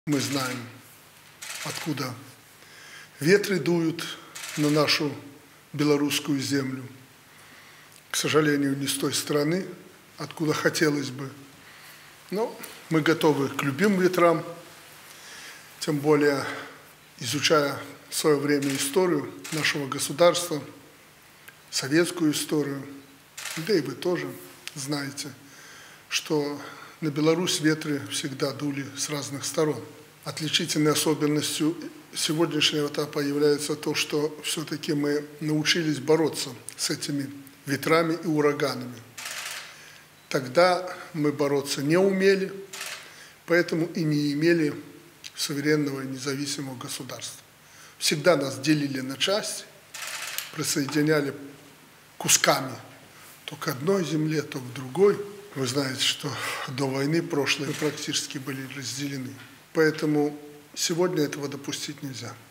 Мы знаем, откуда ветры дуют на нашу белорусскую землю. К сожалению, не с той стороны, откуда хотелось бы. Но мы готовы к любым ветрам, тем более изучая в свое время историю нашего государства, советскую историю, да и вы тоже знаете, что на Беларусь ветры всегда дули с разных сторон. Отличительной особенностью сегодняшнего этапа является то, что все-таки мы научились бороться с этими ветрами и ураганами. Тогда мы бороться не умели, поэтому и не имели суверенного и независимого государства. Всегда нас делили на части, присоединяли кусками то к одной земле, то к другой. Вы знаете, что до войны прошлой мы практически были разделены. Поэтому сегодня этого допустить нельзя.